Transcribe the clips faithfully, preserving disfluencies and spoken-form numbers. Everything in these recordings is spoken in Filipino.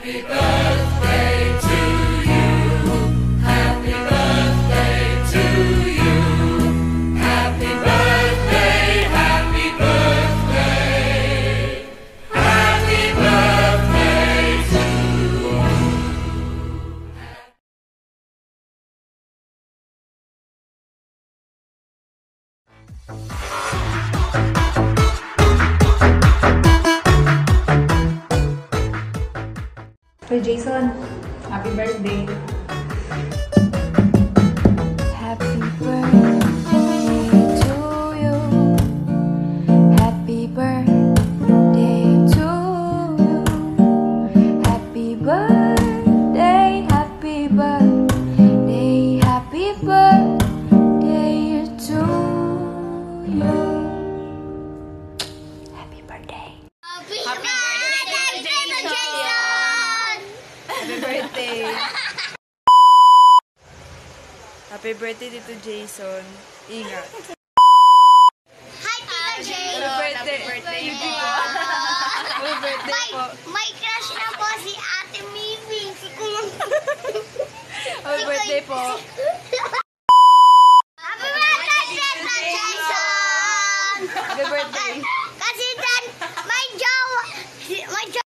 Happy birthday to you. Happy birthday to you. Happy birthday, happy birthday. Happy birthday to you. Hey Jayson, happy birthday! Happy birthday to you. Happy birthday to you. Happy birthday, happy birthday, happy birthday to you. Happy birthday. Happy birthday, Jayson! Happy birthday! Happy birthday dito, Jayson. Ingat. Hi, Tita Jay! Happy birthday! Happy birthday po! Happy birthday May, po! may crush na po si Ate Mimi. Si Kuya. Happy birthday po! Happy birthday, Tita Jayson! Happy birthday! Kasi dan, may jowa. May jowa.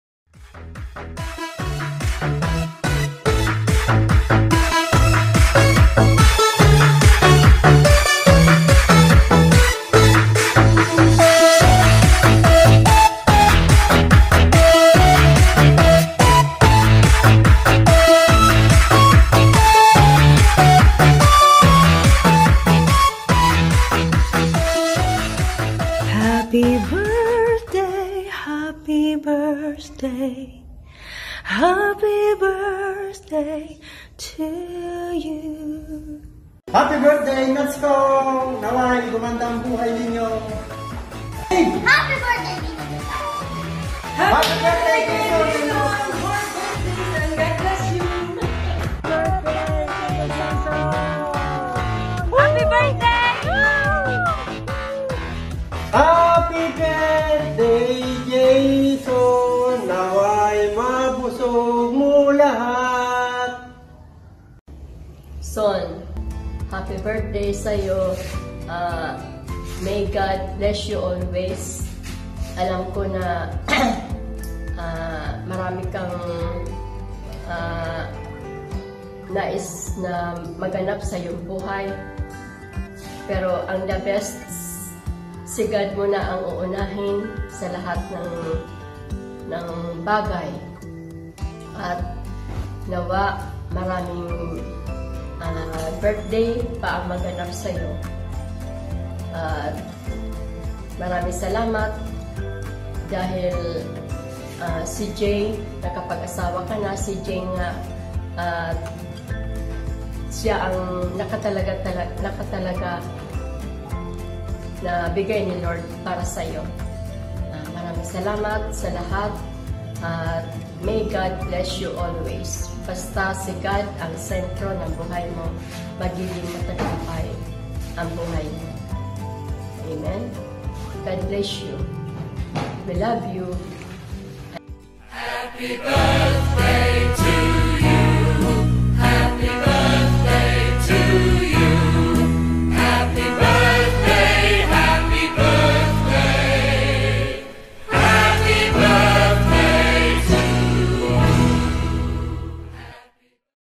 Happy birthday, happy birthday, happy birthday to you. Happy birthday, let's go! Naway, gumanda ang buhay ninyo. Hey! Happy birthday, Tita Jayson! Happy birthday, Jayson! Happy birthday! Happy birthday, Jayson! Naway mabusog mo lahat. Son, happy birthday sa'yo. Uh, may God bless you always. Alam ko na uh, marami kang uh, nais na maganap sa iyong buhay. Pero ang the best, si God mo na ang uunahin sa lahat ng, ng bagay. At nawa maraming uh, birthday pa ang maganap sa iyo. At uh, maraming salamat dahil uh, si Jay, nakapag-asawa ka na, si Jay nga uh, siya ang nakatalaga, talaga, nakatalaga na bigay ni Lord para sa iyo. Uh, maraming salamat sa lahat at uh, may God bless you always. Basta si God ang sentro ng buhay mo, magiging matagumpay ang buhay mo. Amen. God bless you. We love you. Happy birthday.